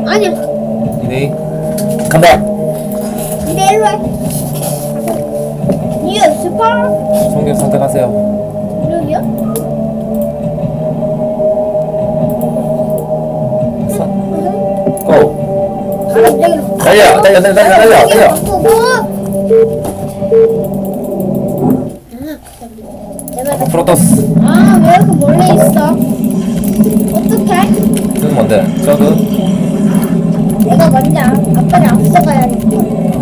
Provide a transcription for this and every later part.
아니야. 2대2 간다. 이대 일로 해. 이거 스파? 성격 선택하세요. 여기요? 고! 갑자기 달려! 프로토스. 아, 왜 이렇게 멀리 있어? 어떡해? 그건 뭔데? 저그? 내가 먼저 아빠를 앞서가야겠다.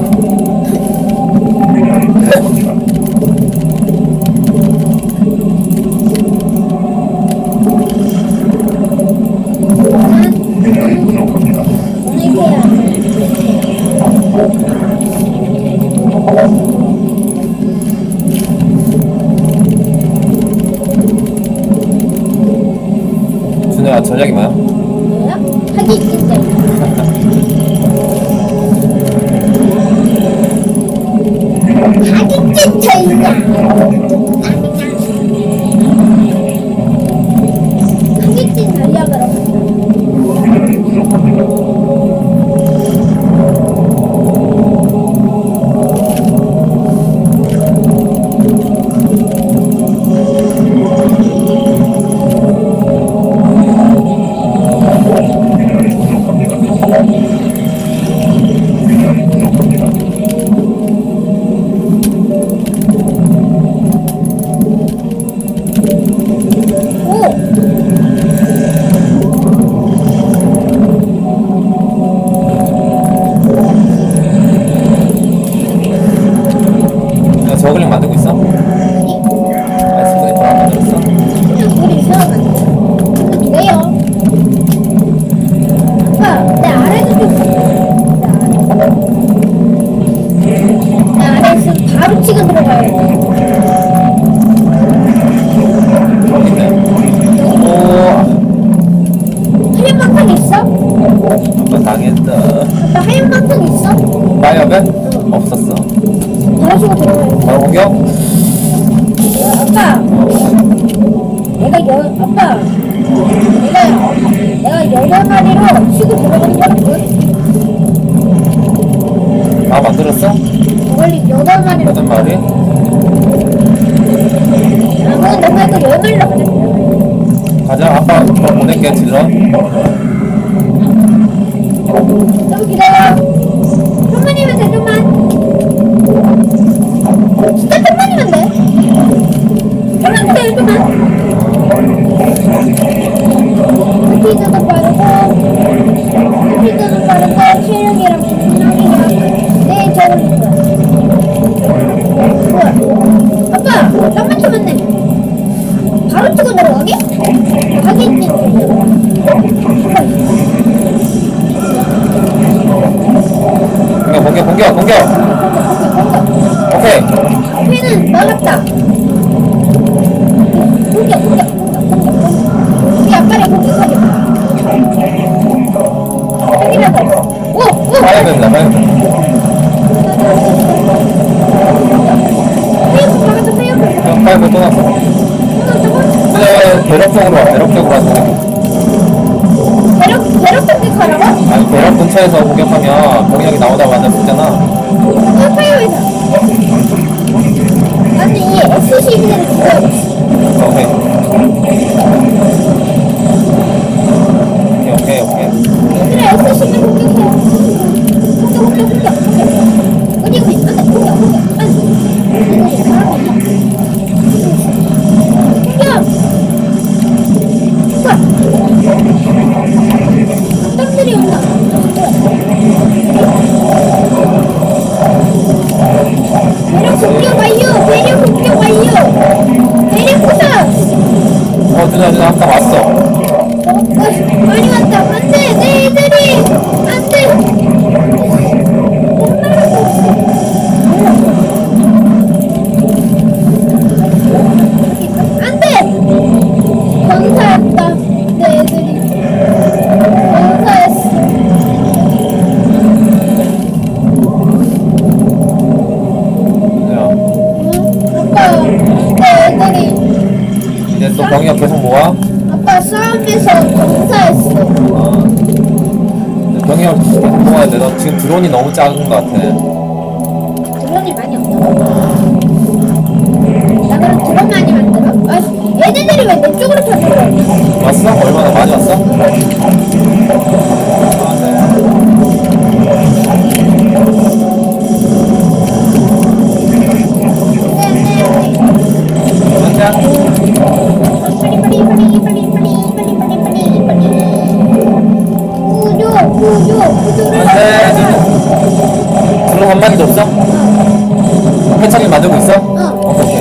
준호야, 전략이 뭐야? 뭐야? 하기 있겠지. 하기 찐쳐있냐? 하기 찐 전략으로. 저글링 만들고 있어? 아이스크림 안 만들었어? 우리 이상하네. 근데 왜요? 아빠, 내 아래도 좀 내 아래 있으면 바로 치고 들어가야 돼. 있네. 오, 하얀 방탄 있어? 아빠 당했다. 아빠 하얀 방탄 있어? 마이어벤? 없었어. 바로 치고 들어가야 돼. 바로 공격? 아빠, 내가 8마리로 치고 들어가는 거거든? 아, 만들었어? 저걸리 8마리로. 8마리? 아, 그건 너무 했고 10마리로 가자. 가자, 아빠 그럼 보낼게, 질러. 좀 기다려. 좀만이면 돼, 좀만. 진짜 좀만이면 돼. 좀만 기다려, 좀만. 스피드도 빠르고, 체력이랑 중력이랑 내 저는 거야. 뭐야? 아빠, 딱 맞춰봤네. 바로 치고 들어가게? 가겠지. 공격! 오케이. 앞에는 막았다. 공격. 우리 아빠를 공격하게. 여기라도. 오! 봐야 된다. 페이크 파이브 또 났어. 배럭 쪽으로 와. 배럭 공격하라고? 아니, 배럭 근처에서 공격하면 공격이 나오다 완전 쓰잖아. 페이크이다. 나는 이 SCV를 죽여야겠어. 오케이. 얘들아, SCV 공격해. 공격. 어디고 있어? 안 돼, 공격. 땅들이 온다. 배력 공격 완료. 배력 부상. 누나 아까 왔어. 많이 왔다. 안 돼, 내 애들이. 안 돼. 안 돼. 건사했다. 내 애들이. 건사했어. 아빠, 내 애들이. 이제 또 병력 계속 모아? 아빠 싸움에서 건사했어. 병력 계속 모아야 돼. 너 지금 드론이 너무 작은 것 같아. 드론이 많이 없나 봐. 나 그럼 드론 많이 만들어? 아, 얘네들이 왜 내 쪽으로 쳐들어와? 왔어? 얼마나 많이 왔어? 아, 네. 맞냐? 안돼. 드론 한 마리도 없어? 회창이 만들고 있어? 오케이.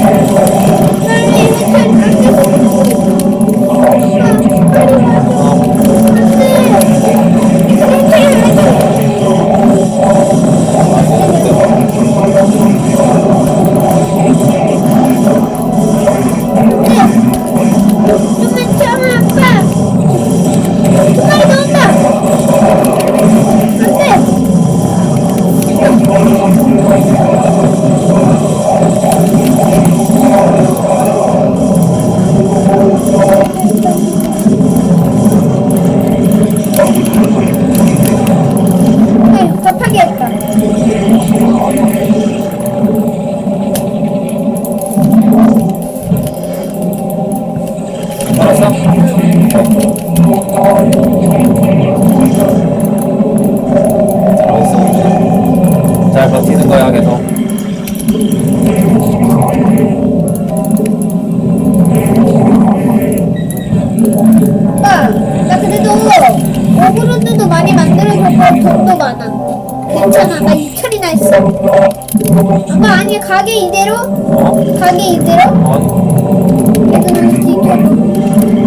알았어? 잘했어. 잘 버티는 거야, 계속. 오빠, 나 그래도 오브로드도 많이 만들어줬고 돈도 많아. 괜찮아, 나 2천이나 했어. 아빠, 아니 가게 이대로? 어? 가게 이대로? 아니. 그래도 뒤쪽으로.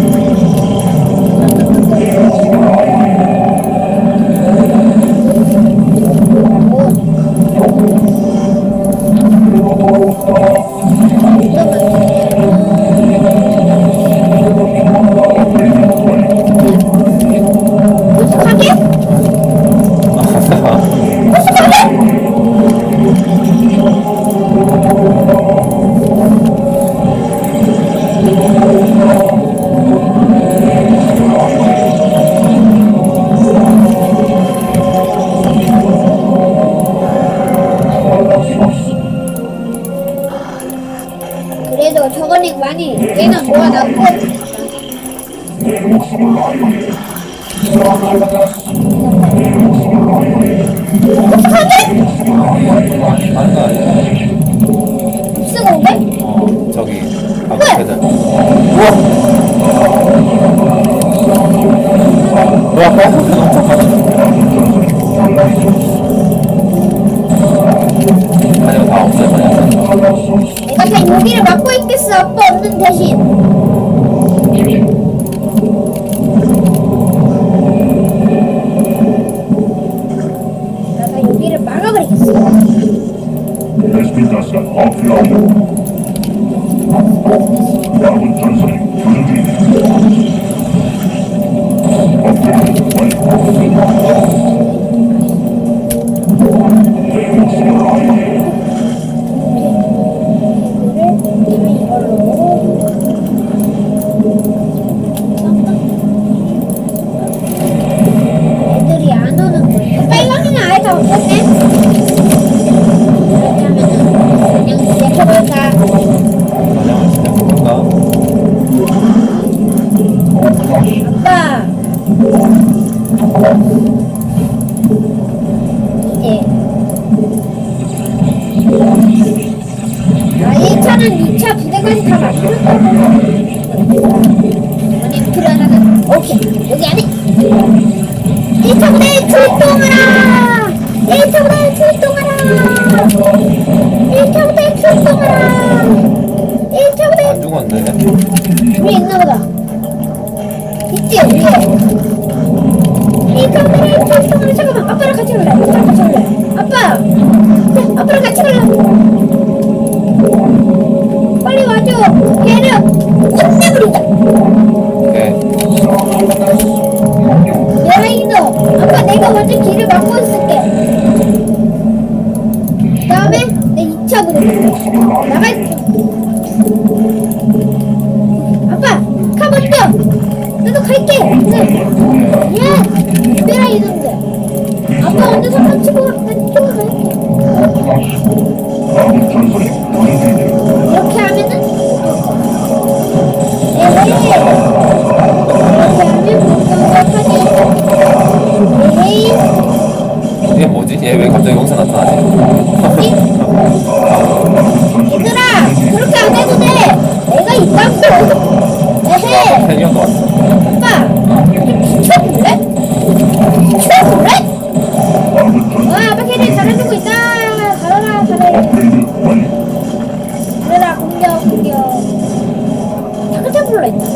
그래도 저거는 많이 얘는 모아놨고 어떡하게? 아니, 아니. 쓰고 오게? 저기, 아무튼. 우와! 우와, 엄청 많아. 아니요, 다 없애버렸어. 내가 다 여기를 막고 있겠어. 아빠 없는 대신. 내가 여기를 막아버리겠어. 에스피타스 업그레이드. 야군 전선이 교전 중입니다. 업그레이드 완료. 애들이 안 오는 거야. 빨강이는 아예 다 없었네? 그렇게 하면은 그냥 시작해볼까? 그냥 시작해볼까? 아빠 이제 1차는 2차 부대까지 다 맞출 거고 이번엔 불안하다. 오케이 여기 안에 1차 부대 출동하라! 1차 부대 출동하라! 1차 부대 출동하라! 1차 부대 안 죽었네. 위에 있나보다. 있지 위에. 이 카메라에 출동하라. 잠깐만 아빠랑 같이 올래. 아빠랑 같이 올래. 아빠. 자, 아빠랑 같이 올래. 빨리 와줘. 걔를 혼내버리자. 오케이. 여행이도 아빠 내가 먼저 길을 막고 있을게. 다음에 내 2차 부대 나갈게. 아빠 카 먼저. 나도 갈게. 네. 야, 내라 이놈들. 아빠 언제 잠깐 치고 갈게. 아군 전선이 교전 중이다. 이렇게 하면은 이렇게 하면 공격하지. 에이. 이게 뭐지? 얘 왜 갑자기 여기서 나타나지? 얘들아 그렇게 안 해도 돼. 내가 있다고. 에헤. 팬이었던 것 같아. 아빠 비켜볼래? 비켜볼래? 와 아빠 캐리 잘해주고 있다. 잘해라 잘해. 업그레이드 완료. 잘해라 공격. 잠깐 잡으러 있다.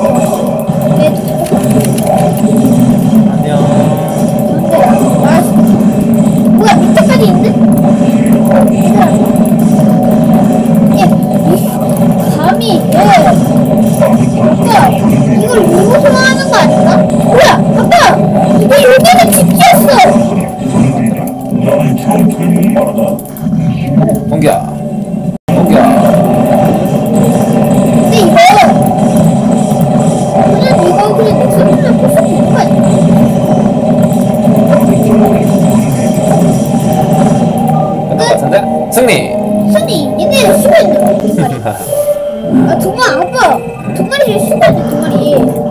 안녕. 근데 아 뭐야 밑에까지 있네? 얘들아 감히 아빠 이걸 일부러 하는 거 아닌가? 뭐야 아빠 이게 여기는 집이었어. 나의 전투에 목마르다. 공격. 근데 이거 그냥 넥서스랑 볼수 있는 거 아니야? 끝난 것 같은데? 승리! 순이 얘네 쉬고 있는 거 두 마리. 아 두 마리 아빠 두 마리 쉬고 있네 두 마리.